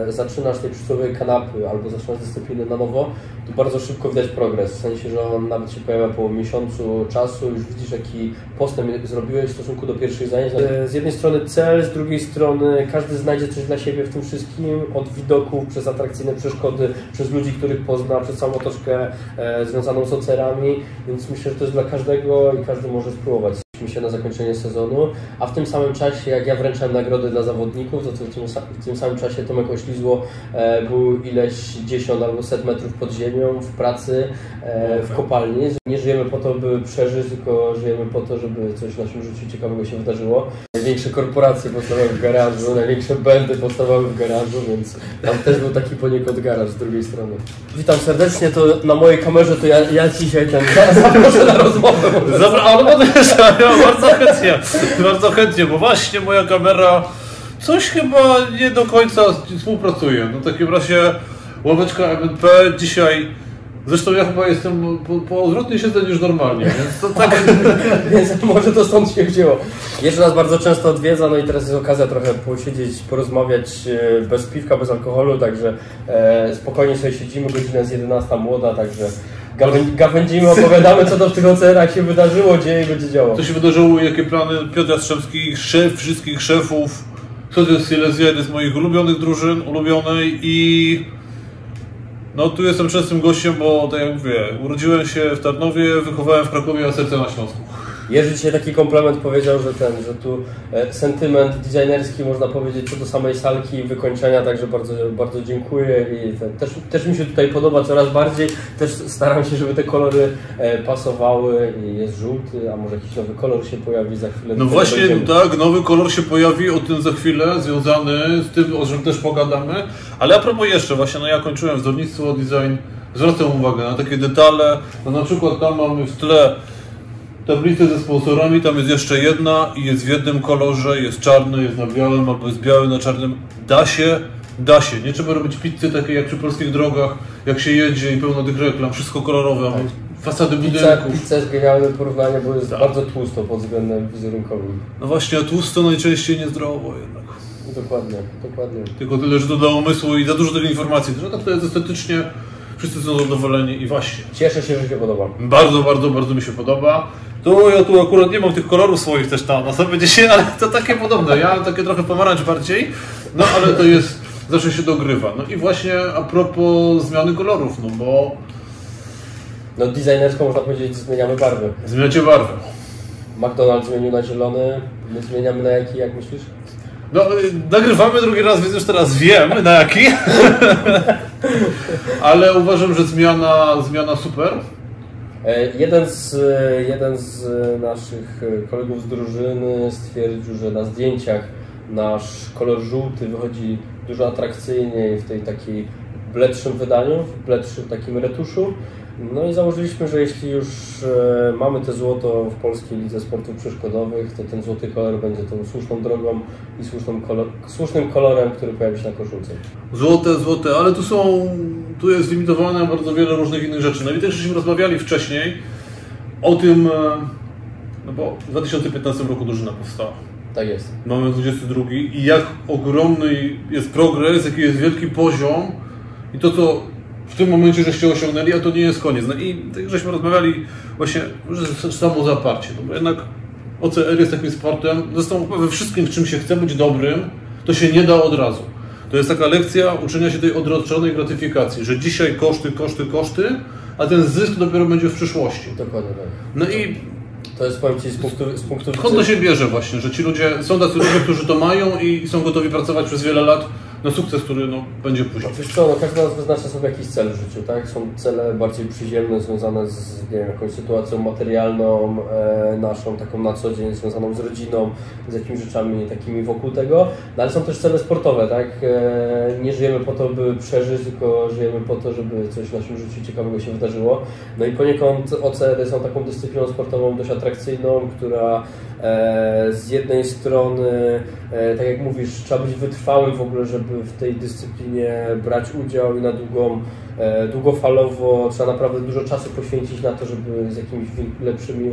zaczynasz tej przysłowiowej kanapy albo zaczynasz dyscyplinę na nowo, to bardzo szybko widać progres, w sensie, że on nawet się pojawia po miesiącu czasu, już widzisz jaki postęp zrobiłeś w stosunku do pierwszych zajęć. Z jednej strony cel, z drugiej strony każdy znajdzie coś dla siebie w tym wszystkim, od widoków, przez atrakcyjne przeszkody, przez ludzi, których pozna, przez całą otoczkę związaną z OCR-ami, więc myślę, że to jest dla każdego i każdy może spróbować. Się na zakończenie sezonu, a w tym samym czasie, jak ja wręczałem nagrody dla zawodników, to w tym samym czasie Tomek Oślizło był ileś 10 albo 100 metrów pod ziemią w pracy, w kopalni. Nie żyjemy po to, by przeżyć, tylko żyjemy po to, żeby coś w naszym życiu ciekawego się wydarzyło. Największe korporacje powstawały w garażu, największe bandy powstawały w garażu, więc tam też był taki poniekąd garaż z drugiej strony. Witam serdecznie, to na mojej kamerze to ja dzisiaj zaproszę na rozmowę. Bardzo chętnie, bo właśnie moja kamera coś chyba nie do końca współpracuje. No w takim razie ławeczka MNP dzisiaj, zresztą ja chyba jestem po odwrotnie siedzę niż normalnie, więc to tak... Więc może to stąd się wzięło. Jeszcze nas bardzo często odwiedza, no i teraz jest okazja trochę posiedzieć, porozmawiać bez piwka, bez alkoholu, także spokojnie sobie siedzimy, godzina jest 11 młoda, także gawędzimy, opowiadamy, co to w tych OCR-ach się wydarzyło, dzieje i będzie działo. Co się wydarzyło, jakie plany Piotr Jastrzębski, szef wszystkich szefów, co to jest Silesia, jeden z moich ulubionych drużyn, ulubionej i no tu jestem częstym gościem, bo tak jak mówię, urodziłem się w Tarnowie, wychowałem w Krakowie, a serce na Śląsku. Jerzy dzisiaj taki komplement powiedział, że tu sentyment designerski, można powiedzieć, co do samej salki i wykończenia, także bardzo, bardzo dziękuję i też mi się tutaj podoba coraz bardziej, też staram się, żeby te kolory pasowały i jest żółty, a może jakiś nowy kolor się pojawi za chwilę. No właśnie tak, nowy kolor się pojawi, o tym za chwilę, związany z tym, o czym też pogadamy, ale a propos jeszcze właśnie, no ja kończyłem wzornictwo, design, zwracam uwagę na takie detale, no na przykład tam mamy w tle tablicę ze sponsorami, tam jest jeszcze jedna i jest w jednym kolorze, jest czarny, jest na białym albo jest biały na czarnym. Da się. Nie trzeba robić pizzy takiej jak przy polskich drogach, jak się jedzie i pełno tych reklam, wszystko kolorowe, tak. Fasady budynków. Pizza jest genialne porównanie, bo jest bardzo tłusto pod względem wizerunkowym. No właśnie, a tłusto najczęściej niezdrowo jednak. Dokładnie. Tylko tyle, że to dla umysłu i za dużo tych informacji, że tak to jest estetycznie. Wszyscy są zadowoleni i właśnie. Cieszę się, że się podoba. Bardzo mi się podoba. Ja tu akurat nie mam tych kolorów swoich też na sobie dzisiaj, ale to takie podobne. Ja mam takie trochę pomarańcz bardziej, no ale to jest, zawsze się dogrywa. No i właśnie a propos zmiany kolorów, no bo... No designersko można powiedzieć, zmieniamy barwy. Zmieniacie barwę. McDonald's zmienił na zielony, my zmieniamy na jaki, jak myślisz? No, nagrywamy drugi raz, więc już teraz wiem na jaki. Ale uważam, że zmiana super. Jeden z naszych kolegów z drużyny stwierdził, że na zdjęciach nasz kolor żółty wychodzi dużo atrakcyjniej w tej takiej bledszym wydaniu, w bledszym takim retuszu. No i założyliśmy, że jeśli już mamy te złoto w Polskiej Lidze Sportów Przeszkodowych, to ten złoty kolor będzie tą słuszną drogą i słusznym kolorem, który pojawi się na koszulce. Złote, ale tu jest limitowane bardzo wiele różnych innych rzeczy. No i też żeśmy rozmawiali wcześniej o tym, no bo w 2015 roku drużyna powstała. Tak jest. Mamy 22 i jak ogromny jest progres, jaki jest wielki poziom i to, co w tym momencie żeście osiągnęli, a to nie jest koniec. No i tak żeśmy rozmawiali właśnie, że samo zaparcie. No bo jednak OCR jest takim sportem, zresztą we wszystkim, w czym się chce być dobrym, to się nie da od razu. To jest taka lekcja uczenia się tej odroczonej gratyfikacji, że dzisiaj koszty, a ten zysk dopiero będzie w przyszłości. Dokładnie tak. No i to jest, powiem Ci, z punktu skąd to się bierze właśnie, że ci ludzie, są tacy ludzie, którzy to mają i są gotowi pracować przez wiele lat na sukces, który będzie później. Wiesz co, każdy z nas wyznacza sobie jakiś cel w życiu, tak? Są cele bardziej przyziemne, związane z jakąś sytuacją materialną, naszą, taką na co dzień, związaną z rodziną, z jakimiś rzeczami takimi wokół tego, no, ale są też cele sportowe, tak? Nie żyjemy po to, by przeżyć, tylko żyjemy po to, żeby coś w naszym życiu ciekawego się wydarzyło. No i poniekąd OCR-y są taką dyscypliną sportową dość atrakcyjną, która z jednej strony, tak jak mówisz, trzeba być wytrwałym w ogóle, żeby w tej dyscyplinie brać udział i na długofalowo trzeba naprawdę dużo czasu poświęcić na to, żeby z jakimiś lepszymi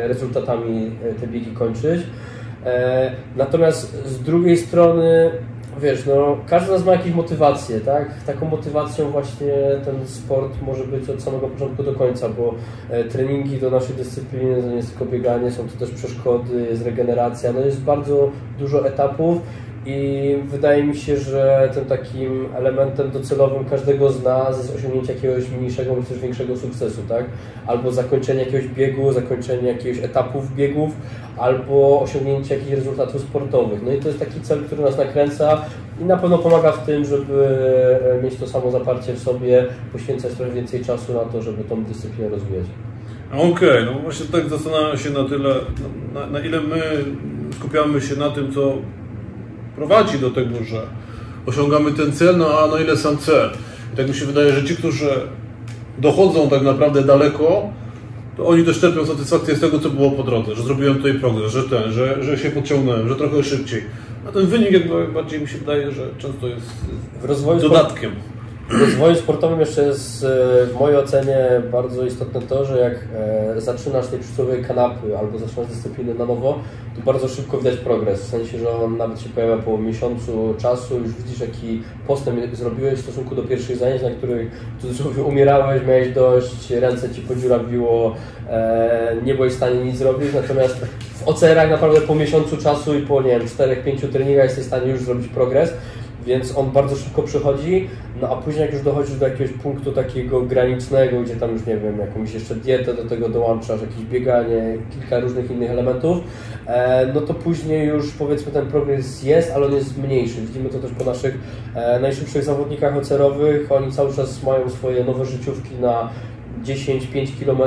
rezultatami te biegi kończyć. Natomiast z drugiej strony wiesz, no każdy z nas ma jakieś motywacje, tak? Taką motywacją właśnie ten sport może być od samego początku do końca, bo treningi do naszej dyscypliny to nie jest tylko bieganie, są to też przeszkody, jest regeneracja, no jest bardzo dużo etapów. I wydaje mi się, że tym takim elementem docelowym każdego z nas jest osiągnięcie jakiegoś mniejszego bądź też większego sukcesu, tak? Albo zakończenie jakiegoś biegu, zakończenie jakiegoś etapów biegów, albo osiągnięcie jakichś rezultatów sportowych. No i to jest taki cel, który nas nakręca i na pewno pomaga w tym, żeby mieć to samo zaparcie w sobie, poświęcać trochę więcej czasu na to, żeby tą dyscyplinę rozwijać. Okej, no właśnie tak zastanawiam się na tyle, na ile my skupiamy się na tym, co prowadzi do tego, że osiągamy ten cel, no a na ile sam cel. I tak mi się wydaje, że ci, którzy dochodzą tak naprawdę daleko, to oni też czerpią satysfakcję z tego, co było po drodze, że zrobiłem tutaj progres, że się podciągnąłem, że trochę szybciej. A ten wynik jakby bardziej mi się wydaje, że często jest dodatkiem. W rozwoju sportowym jeszcze jest w mojej ocenie bardzo istotne to, że jak zaczynasz tej przysłowiowej kanapy albo zaczynasz dyscyplinę na nowo, to bardzo szybko widać progres, w sensie, że on nawet się pojawia po miesiącu czasu, już widzisz jaki postęp zrobiłeś w stosunku do pierwszych zajęć, na których w cudzysłowie umierałeś, miałeś dość, ręce ci podziurawiło, nie byłeś w stanie nic zrobić, natomiast w OCR-ach naprawdę po miesiącu czasu i po, nie wiem, 4-5 treningach jesteś w stanie już zrobić progres. Więc on bardzo szybko przychodzi, no a później jak już dochodzisz do jakiegoś punktu takiego granicznego, gdzie tam już nie wiem, jakąś jeszcze dietę do tego dołączasz, jakieś bieganie, kilka różnych innych elementów, no to później już powiedzmy ten progres jest, ale on jest mniejszy. Widzimy to też po naszych najszybszych zawodnikach OCR-owych, oni cały czas mają swoje nowe życiówki na 10-5 km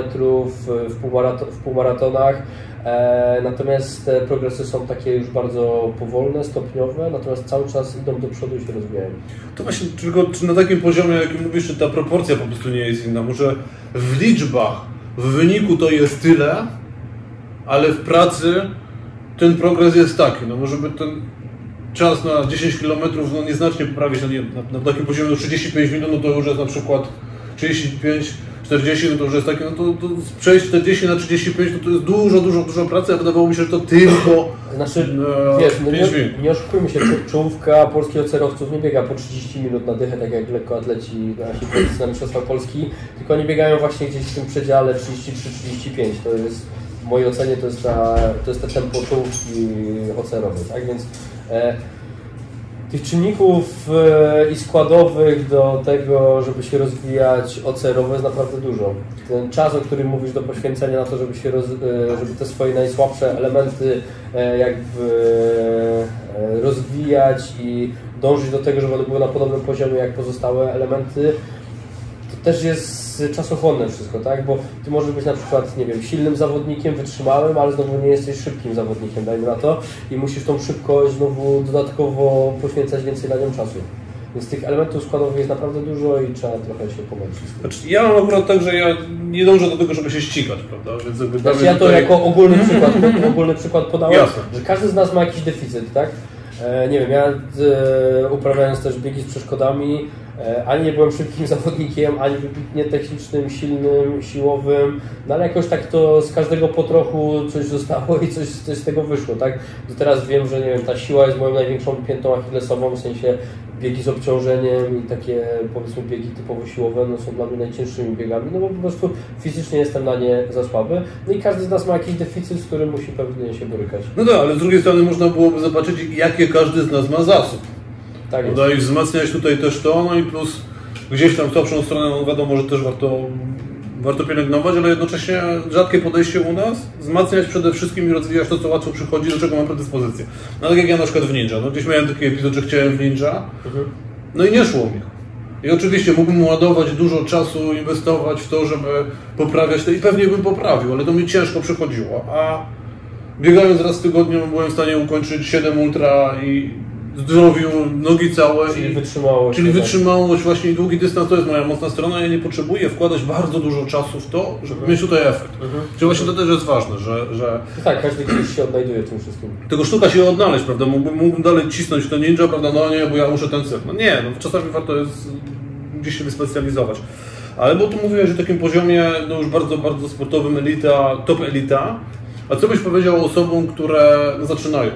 w półmaratonach. Natomiast te progresy są takie już bardzo powolne, stopniowe, natomiast cały czas idą do przodu i się rozwijają. To właśnie, czy na takim poziomie, jakim mówisz, czy ta proporcja po prostu nie jest inna? Może w liczbach, w wyniku to jest tyle, ale w pracy ten progres jest taki, no może by ten czas na 10 km no nieznacznie poprawić, na takim poziomie 35 minut, no to już jest na przykład 35 40, no to już jest takie, no to przejść 40 na 35, no to jest dużo pracy, a wydawało mi się, że to tylko wiesz, no nie oszukujmy się, czołówka polskich OCR-owców nie biega po 30 minut na dychę, tak jak lekkoatleci nasi policy na Mistrzostwach Polski, tylko oni biegają właśnie gdzieś w tym przedziale 33-35, to jest w mojej ocenie to jest to tempo czołówki OCR-owej, tak, więc tych czynników i składowych do tego, żeby się rozwijać OCR-owo jest naprawdę dużo. Ten czas, o którym mówisz, do poświęcenia na to, żeby żeby te swoje najsłabsze elementy jakby rozwijać i dążyć do tego, żeby one były na podobnym poziomie jak pozostałe elementy, to też jest czasochłonne wszystko, tak? Bo ty możesz być na przykład, nie wiem, silnym zawodnikiem, wytrzymałym, ale znowu nie jesteś szybkim zawodnikiem, dajmy na to, i musisz tą szybkość znowu dodatkowo poświęcać więcej na nią czasu. Więc tych elementów składowych jest naprawdę dużo i trzeba trochę się pomęczyć. Znaczy, ja mam akurat tak, że ja nie dążę do tego, żeby się ścigać, prawda? Więc jakby znaczy, ja to tutaj jako ogólny przykład podałem, jasne, że każdy z nas ma jakiś deficyt, tak? Nie wiem, ja uprawiając też biegi z przeszkodami, ani nie byłem szybkim zawodnikiem, ani wybitnie technicznym, silnym, siłowym, no ale jakoś tak to z każdego po trochu coś zostało i coś z tego wyszło, tak? Do teraz wiem, że nie wiem, ta siła jest moją największą piętą achillesową, w sensie biegi z obciążeniem i takie powiedzmy biegi typowo siłowe no, są dla mnie najcięższymi biegami, no bo po prostu fizycznie jestem na nie za słaby. No i każdy z nas ma jakiś deficyt, z którym musi pewnie się borykać. No tak, ale z drugiej strony można byłoby zobaczyć, jakie każdy z nas ma zasób. Tak jest. I wzmacniać tutaj też to, no i plus gdzieś tam słabszą stronę, no wiadomo, że też warto pielęgnować, ale jednocześnie rzadkie podejście u nas, wzmacniać przede wszystkim i rozwijać to, co łatwo przychodzi, do czego mam predyspozycję. No tak jak ja na przykład w Ninja, no gdzieś miałem taki epizod, że chciałem w Ninja, no i nie szło mi. I oczywiście mógłbym ładować dużo czasu, inwestować w to, żeby poprawiać to i pewnie bym poprawił, ale to mi ciężko przychodziło, a biegając raz w tygodniu byłem w stanie ukończyć 7 ultra i zdrowiu, nogi całe. Czyli wytrzymałość, właśnie długi dystans to jest moja mocna strona. Ja nie potrzebuję wkładać bardzo dużo czasu w to, żeby mieć tutaj efekt. Czyli właśnie to też jest ważne, że... Tak, każdy gdzieś się odnajduje w tym wszystkim. Tego sztuka się odnaleźć, prawda? Mógłbym dalej cisnąć w ten ninja, prawda? No nie, bo ja muszę ten cel. No nie, no czasami warto jest gdzieś się wyspecjalizować. Ale bo tu mówiłeś o takim poziomie, no już bardzo, bardzo sportowym, elita, top elita. A co byś powiedział osobom, które zaczynają?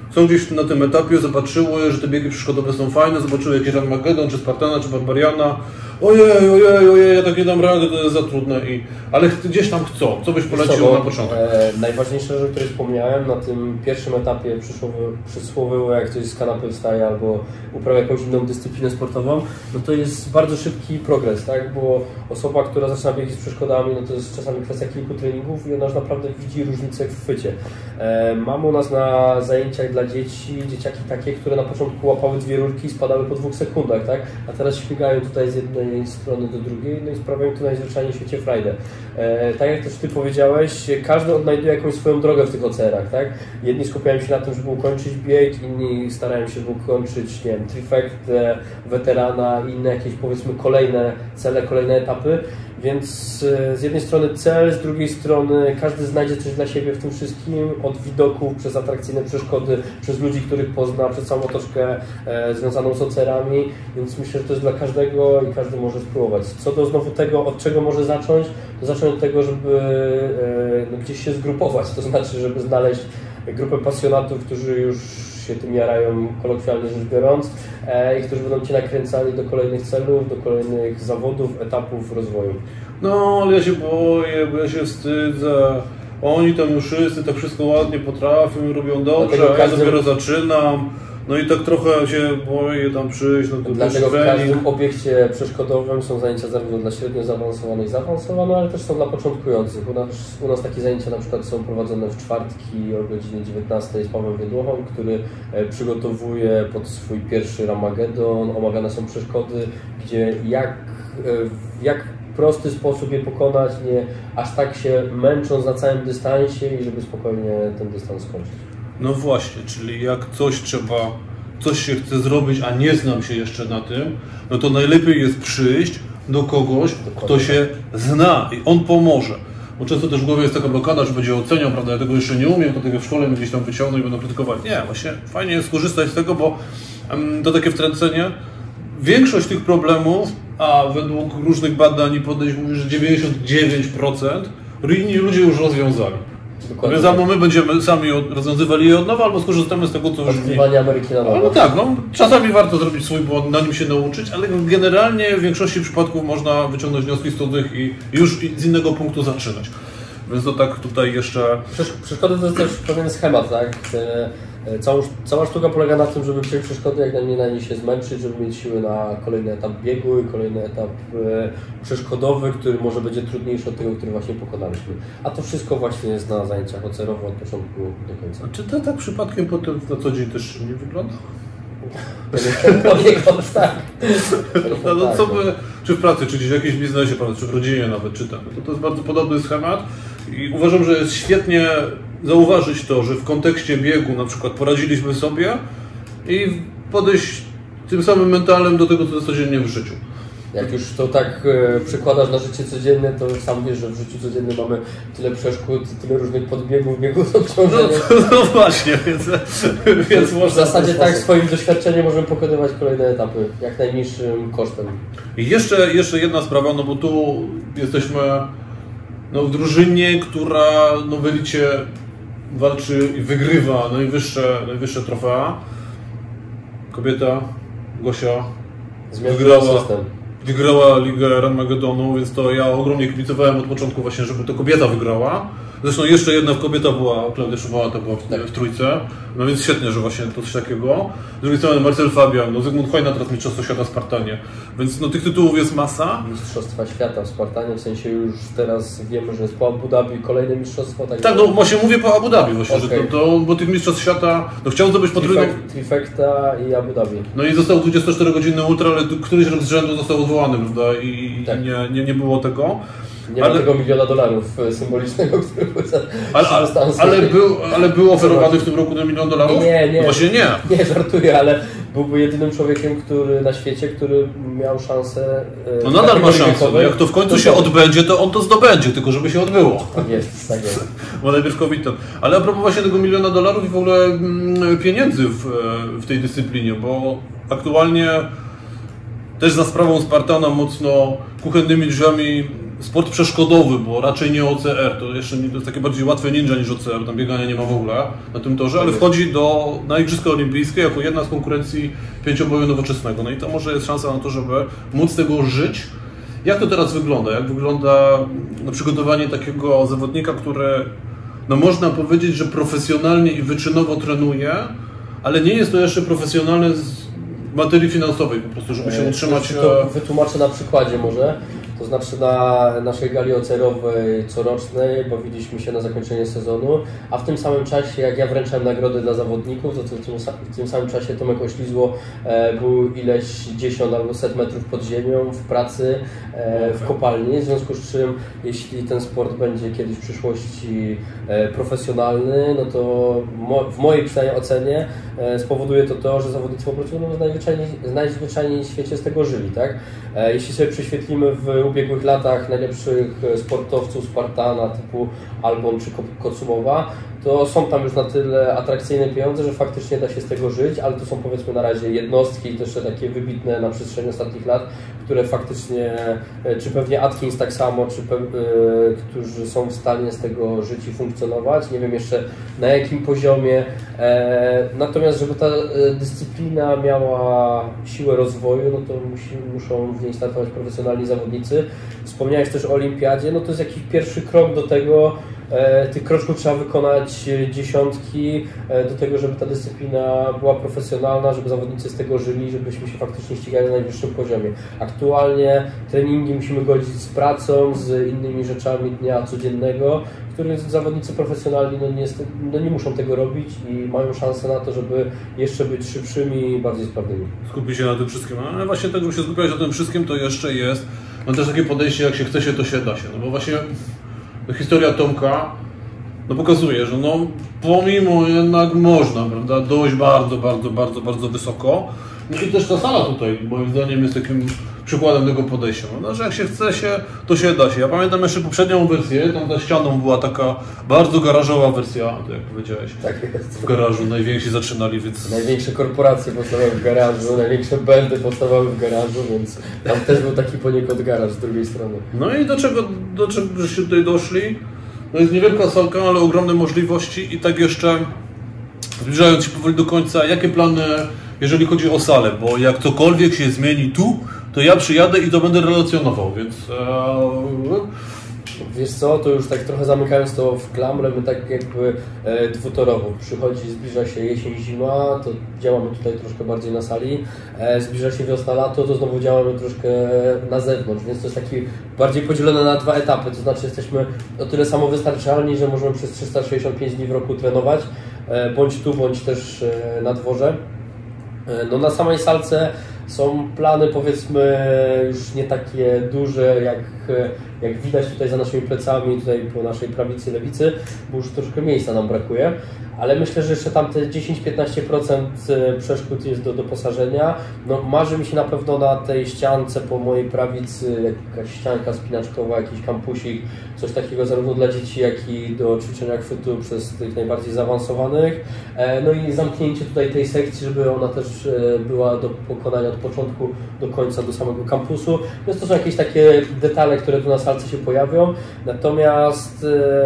są gdzieś na tym etapie, zobaczyły, że te biegi przeszkodowe są fajne, zobaczyły jakiś Armagedon, czy Spartana, czy Barbariana. Ojej, ja tak nie dam rady, to jest za trudne. Ale gdzieś tam chcą. Co byś polecił na początek? Najważniejsza rzecz, o której wspomniałem, na tym pierwszym etapie przysłowiowo, jak ktoś z kanapy wstaje albo uprawia jakąś inną dyscyplinę sportową, no to jest bardzo szybki progres, tak? Bo osoba, która zaczyna biegać z przeszkodami, no to jest czasami kwestia kilku treningów i ona już naprawdę widzi różnicę w chwycie. Mamy u nas na zajęciach dla dzieci, dzieciaki takie, które na początku łapały 2 rurki i spadały po 2 sekundach, tak? A teraz śmigają tutaj z jednej strony do drugiej, no i sprawiają tu najzwyczajniej w świecie frajdę. Tak jak też Ty powiedziałeś, każdy odnajduje jakąś swoją drogę w tych OCR-ach, tak? Jedni skupiają się na tym, żeby ukończyć bieg, inni starają się, żeby ukończyć, nie wiem, trifectę, weterana, inne jakieś, powiedzmy, kolejne cele, kolejne etapy. Więc z jednej strony cel, z drugiej strony każdy znajdzie coś dla siebie w tym wszystkim, od widoków, przez atrakcyjne przeszkody, przez ludzi, których pozna, przez całą otoczkę związaną z OCR-ami, więc myślę, że to jest dla każdego i każdy może spróbować. Co do znowu tego, od czego może zacząć, to zacząć od tego, żeby gdzieś się zgrupować, to znaczy, żeby znaleźć grupę pasjonatów, którzy już się tym jarają, kolokwialnie rzecz biorąc, i którzy będą Cię nakręcali do kolejnych celów, do kolejnych zawodów, etapów rozwoju. No, ale ja się boję, bo ja się wstydzę. Oni tam już wszyscy tak wszystko ładnie potrafią, robią dobrze, a ja dopiero zaczynam. No i tak trochę się boję tam przyjść. No to dlatego w każdym obiekcie przeszkodowym są zajęcia zarówno dla średnio zaawansowanych i zaawansowanych, ale też są dla początkujących. U nas takie zajęcia na przykład są prowadzone w czwartki o godzinie 19 z Pawłem Wiedłochą, który przygotowuje pod swój pierwszy Armagedon. Omawiane są przeszkody, gdzie jak w prosty sposób je pokonać, nie aż tak się męcząc na całym dystansie i żeby spokojnie ten dystans skończyć. No właśnie, czyli jak coś się chce zrobić, a nie znam się jeszcze na tym, no to najlepiej jest przyjść do kogoś, kto się zna i on pomoże. Bo często też w głowie jest taka blokada, że będzie oceniał, prawda, ja tego jeszcze nie umiem, to tego w szkole mnie gdzieś tam wyciągną i będą krytykować. Nie, właśnie fajnie jest skorzystać z tego, bo to takie wtręcenie. Większość tych problemów, a według różnych badań i podejść mówi, że 99% inni ludzie już rozwiązali. Więc albo my będziemy sami rozwiązywali je od nowa, albo skorzystamy z tego, co już Odkrywanie Ameryki na nowo. No tak, no, czasami warto zrobić swój błąd, na nim się nauczyć, ale generalnie w większości przypadków można wyciągnąć wnioski z tych i już z innego punktu zaczynać. Więc to tak tutaj jeszcze... Przeszkody to jest też pewien schemat, tak? Cała sztuka polega na tym, żeby przyjąć przeszkody, jak najmniej na nie się zmęczyć, żeby mieć siły na kolejny etap biegu i kolejny etap przeszkodowy, który może będzie trudniejszy od tego, który właśnie pokonaliśmy. A to wszystko właśnie jest na zajęciach OCR-owych od początku do końca. A czy to tak przypadkiem potem na co dzień też nie wygląda? Tak. No co by, czy w pracy, czy gdzieś w jakimś biznesie, czy w rodzinie nawet, czy tak. To jest bardzo podobny schemat i uważam, że jest świetnie zauważyć to, że w kontekście biegu na przykład poradziliśmy sobie i podejść tym samym mentalem do tego, co jest codziennie w życiu. Jak już to tak przekładasz na życie codzienne, to sam wiesz, że w życiu codziennym mamy tyle przeszkód, tyle różnych podbiegów, biegów obciążenia. No właśnie, więc w zasadzie tak swoim doświadczeniem możemy pokonywać kolejne etapy, jak najmniejszym kosztem. I jeszcze jedna sprawa, no bo tu jesteśmy w drużynie, która w elicie walczy i wygrywa najwyższe trofea. Kobieta, Gosia, wygrała Ligę Armagedonu, więc to ja ogromnie kibicowałem od początku właśnie, żeby to kobieta wygrała. Zresztą jeszcze jedna kobieta była, Klaudia Szubała, była w trójce, no więc świetnie, że właśnie to coś takiego. Z drugiej strony Marcel Fabian, Zygmunt Hojna teraz Mistrzostwo Świata w Spartanie, więc tych tytułów jest masa. Mistrzostwa Świata w Spartanie, w sensie już teraz wiemy, że jest po Abu Dhabi kolejne mistrzostwo. Tak, no właśnie mówię po Abu Dhabi właśnie, okay. Że bo tych Mistrzostw Świata, chciał zdobyć potrójną... Trifecta i Abu Dhabi. No i został 24-godzinny ultra, ale któryś rok z rzędu został odwołany, prawda, i tak. nie było tego. Nie ma tego $1 miliona symbolicznego, który był ale był oferowany w tym roku na $1 milion? Nie. No właśnie nie. Nie, żartuję, ale byłby jedynym człowiekiem, który na świecie, który miał szansę... No nadal ma szansę. Jak to w końcu się odbędzie, to on to zdobędzie, tylko żeby się odbyło. Tak jest. Bo najpierw COVID. Ale a propos właśnie tego $1 miliona i w ogóle pieniędzy w tej dyscyplinie, bo aktualnie też za sprawą Spartana mocno kuchennymi drzwiami sport przeszkodowy, bo raczej nie OCR, to jeszcze to jest takie bardziej łatwe ninja niż OCR, tam biegania nie ma w ogóle na tym torze, ale wchodzi na Igrzyska Olimpijskie jako jedna z konkurencji pięcioboju nowoczesnego. No i to może jest szansa na to, żeby móc z tego żyć. Jak to teraz wygląda? Jak wygląda przygotowanie takiego zawodnika, który, no można powiedzieć, że profesjonalnie i wyczynowo trenuje, ale nie jest to jeszcze profesjonalny z materii finansowej, po prostu, żeby się utrzymać. To wytłumaczę na przykładzie może. To znaczy na naszej gali OCR-owej corocznej bawiliśmy się na zakończenie sezonu, a w tym samym czasie, jak ja wręczałem nagrody dla zawodników, to w tym samym czasie Tomek Oślizło był ileś 10 albo 100 metrów pod ziemią w pracy w kopalni, w związku z czym jeśli ten sport będzie kiedyś w przyszłości profesjonalny, no to w mojej przynajmniej ocenie spowoduje to, że zawodnicy po prostu będą najzwyczajniej w świecie z tego żyli, tak? Jeśli sobie prześwietlimy w ubiegłych latach najlepszych sportowców Spartana typu Albon czy Kocumowa, to są tam już na tyle atrakcyjne pieniądze, że faktycznie da się z tego żyć, ale to są powiedzmy na razie jednostki, też takie wybitne na przestrzeni ostatnich lat, które faktycznie, czy pewnie Atkins tak samo, którzy są w stanie z tego żyć i funkcjonować. Nie wiem jeszcze na jakim poziomie, natomiast żeby ta dyscyplina miała siłę rozwoju, no to muszą w niej startować profesjonalni zawodnicy. Wspomniałeś też o olimpiadzie, no to jest jakiś pierwszy krok do tego. Tych kroczków trzeba wykonać dziesiątki do tego, żeby ta dyscyplina była profesjonalna, żeby zawodnicy z tego żyli, żebyśmy się faktycznie ścigali na najwyższym poziomie. Aktualnie treningi musimy godzić z pracą, z innymi rzeczami dnia codziennego, których zawodnicy profesjonalni nie muszą tego robić i mają szansę na to, żeby jeszcze być szybszymi i bardziej sprawnymi. Skupi się na tym wszystkim, ale właśnie tego, żeby się skupiać na tym wszystkim, to jeszcze jest też takie podejście, jak się chce się, to się da się. No bo właśnie historia Tomka pokazuje, że pomimo jednak można, prawda, dojść bardzo wysoko. No i też ta sala tutaj moim zdaniem jest takim przykładem tego podejścia, prawda, że jak się chce się, to się da się. Ja pamiętam jeszcze poprzednią wersję, tam za ścianą była taka bardzo garażowa wersja, to jak powiedziałeś, tak jest. W garażu najwięksi zaczynali, więc... Największe korporacje powstawały w garażu, największe bandy powstawały w garażu, więc tam też był taki poniekąd garaż z drugiej strony. No i do czego żeście tutaj doszli? No jest niewielka salka, ale ogromne możliwości i tak jeszcze zbliżając się powoli do końca, jakie plany, jeżeli chodzi o salę, bo jak cokolwiek się zmieni tu, to ja przyjadę i to będę relacjonował, więc... Wiesz co, to już tak trochę zamykając to w klamrę, my tak jakby dwutorowo. Zbliża się jesień, zima, to działamy tutaj troszkę bardziej na sali. Zbliża się wiosna, lato, to znowu działamy troszkę na zewnątrz, więc to jest taki bardziej podzielone na dwa etapy. To znaczy jesteśmy o tyle samowystarczalni, że możemy przez 365 dni w roku trenować, bądź tu, bądź też na dworze. No na samej salce są plany powiedzmy już nie takie duże, jak widać tutaj za naszymi plecami, tutaj po naszej prawicy, lewicy, bo już troszkę miejsca nam brakuje, ale myślę, że jeszcze tam te 10-15% przeszkód jest do doposażenia. No, marzy mi się na pewno na tej ściance po mojej prawicy jakaś ścianka spinaczkowa, jakiś kampusik, coś takiego zarówno dla dzieci, jak i do ćwiczenia chwytu przez tych najbardziej zaawansowanych. No i zamknięcie tutaj tej sekcji, żeby ona też była do pokonania od początku do końca, do samego kampusu. Więc to są jakieś takie detale, które tu na salce się pojawią. Natomiast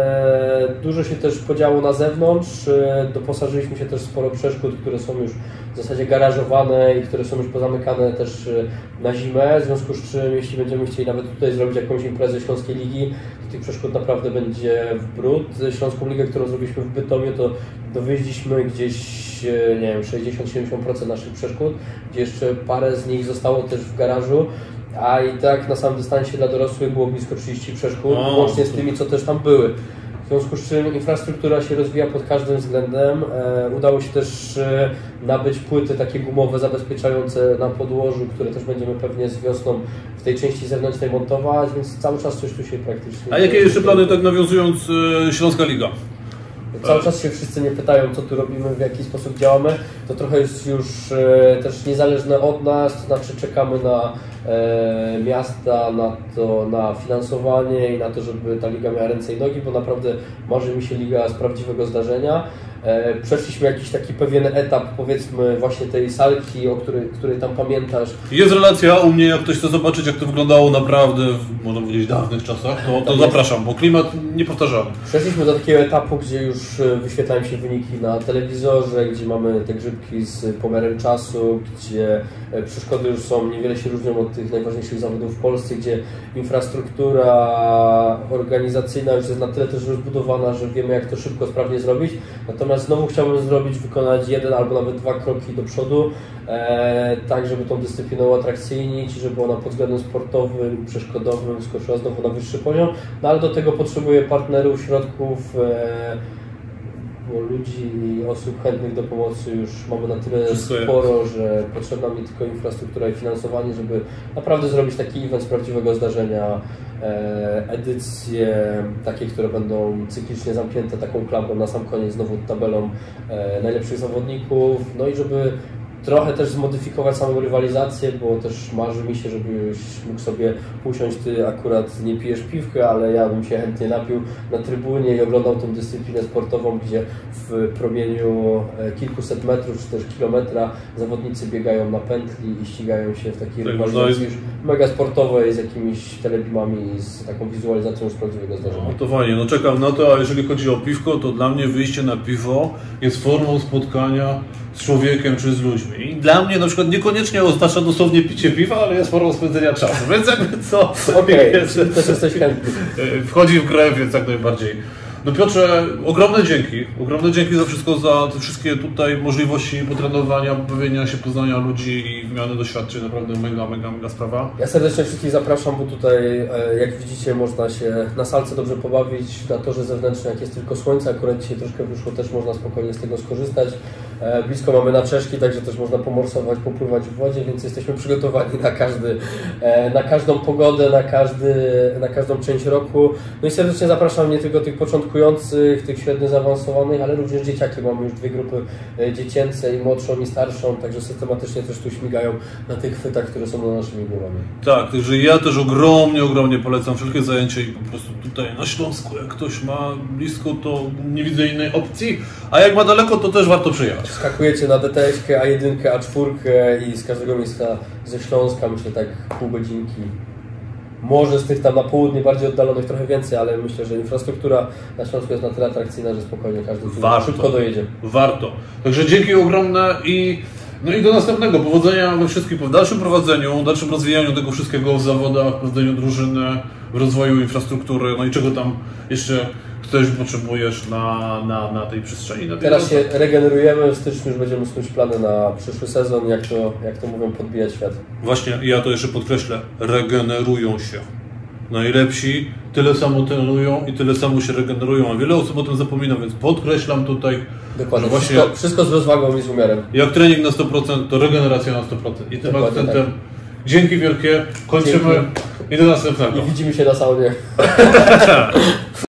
dużo się też podziało na zewnątrz. Doposażyliśmy się też sporo przeszkód, które są już w zasadzie garażowane i które są już pozamykane też na zimę. W związku z czym, jeśli będziemy chcieli nawet tutaj zrobić jakąś imprezę Śląskiej Ligi, to tych przeszkód naprawdę będzie w bród. Śląską Ligę, którą zrobiliśmy w Bytomiu, to dowieźliśmy gdzieś, nie wiem, 60-70% naszych przeszkód, gdzie jeszcze parę z nich zostało też w garażu. A i tak na samym dystansie dla dorosłych było blisko 30 przeszkód, łącznie z tymi, co też tam były. W związku z czym infrastruktura się rozwija pod każdym względem. Udało się też nabyć płyty takie gumowe zabezpieczające na podłożu, które też będziemy pewnie z wiosną w tej części zewnętrznej montować, więc cały czas coś tu się praktycznie... A jakie jeszcze plany, tak nawiązując, Śląska Liga? Cały czas się wszyscy nie pytają, co tu robimy, w jaki sposób działamy. To trochę jest już też niezależne od nas, to znaczy czekamy na miasta, na finansowanie i na to, żeby ta liga miała ręce i nogi, bo naprawdę marzy mi się liga z prawdziwego zdarzenia. Przeszliśmy jakiś taki pewien etap, powiedzmy, właśnie tej salki, o której tam pamiętasz. Jest relacja u mnie, jak ktoś chce zobaczyć, jak to wyglądało naprawdę w, można powiedzieć, dawnych czasach, to zapraszam, bo klimat niepowtarzalny. Przeszliśmy do takiego etapu, gdzie już wyświetlają się wyniki na telewizorze, gdzie mamy te grzybki z pomiarem czasu, gdzie przeszkody już są, niewiele się różnią od tych najważniejszych zawodów w Polsce, gdzie infrastruktura organizacyjna już jest na tyle też rozbudowana, że wiemy, jak to szybko, sprawnie zrobić. Natomiast znowu chciałbym wykonać jeden albo nawet 2 kroki do przodu, tak żeby tą dyscyplinę uatrakcyjnić, żeby ona pod względem sportowym, przeszkodowym skoczyła znowu na wyższy poziom, no ale do tego potrzebuję partnerów, środków, bo ludzi i osób chętnych do pomocy już mamy na tyle sporo, że potrzebna mi tylko infrastruktura i finansowanie, żeby naprawdę zrobić taki event z prawdziwego zdarzenia, edycje takie, które będą cyklicznie zamknięte taką klapą na sam koniec, znowu tabelą najlepszych zawodników, no i żeby trochę też zmodyfikować samą rywalizację, bo też marzy mi się, żebyś mógł sobie usiąść, ty akurat nie pijesz piwka, ale ja bym się chętnie napił na trybunie i oglądał tę dyscyplinę sportową, gdzie w promieniu kilkuset metrów czy też kilometra zawodnicy biegają na pętli i ścigają się w takiej rywalizacji już mega sportowej z jakimiś telebimami i z taką wizualizacją z prawdziwego zdarzenia. No to fajnie, no czekam na to, a jeżeli chodzi o piwko, to dla mnie wyjście na piwo jest formą spotkania z człowiekiem czy z ludźmi. I dla mnie na przykład niekoniecznie oznacza dosłownie picie piwa, ale jest formą spędzenia czasu, więc jakby co? Okej, też jesteś chętny. Wchodzi w grę, więc jak najbardziej. No Piotrze, ogromne dzięki za wszystko, za te wszystkie tutaj możliwości potrenowania, bawienia się, poznania ludzi i wymiany doświadczeń, naprawdę mega sprawa. Ja serdecznie wszystkich zapraszam, bo tutaj, jak widzicie, można się na salce dobrze pobawić, na torze zewnętrznym, jak jest tylko słońce, akurat dzisiaj troszkę wyszło, też można spokojnie z tego skorzystać. Blisko mamy naczeszki, także też można pomorsować, popływać w wodzie, więc jesteśmy przygotowani na każdą pogodę, na każdą część roku. No i serdecznie zapraszam nie tylko tych początkujących, tych średnio zaawansowanych, ale również dzieciaki. Mamy już 2 grupy dziecięce, i młodszą, i starszą, także systematycznie też tu śmigają na tych chwytach, które są na naszymi głowami. Tak, także ja też ogromnie polecam wszelkie zajęcia i po prostu tutaj na Śląsku, jak ktoś ma blisko, to nie widzę innej opcji, a jak ma daleko, to też warto przyjechać. Skakujecie na DTS-kę, A1, A4 i z każdego miejsca ze Śląska, myślę tak pół godzinki. Może z tych tam na południe bardziej oddalonych trochę więcej, ale myślę, że infrastruktura na Śląsku jest na tyle atrakcyjna, że spokojnie każdy szybko dojedzie. Warto. Także dzięki ogromne i do następnego. Powodzenia we wszystkim, w dalszym prowadzeniu, dalszym rozwijaniu tego wszystkiego w zawodach, w prowadzeniu drużyny, w rozwoju infrastruktury, no i czego tam jeszcze ktoś potrzebujesz na tej przestrzeni. Teraz się regenerujemy, w styczniu już będziemy snuć plany na przyszły sezon, jak to mówią, podbijać świat. Właśnie, ja to jeszcze podkreślę, regenerują się. Najlepsi tyle samo trenują i tyle samo się regenerują, a wiele osób o tym zapomina, więc podkreślam tutaj, dokładnie, że właśnie wszystko z rozwagą i z umiarem. Jak trening na 100%, to regeneracja na 100%. I tym akcentem tak. Dzięki wielkie, kończymy i do następnego. I widzimy się na saunie.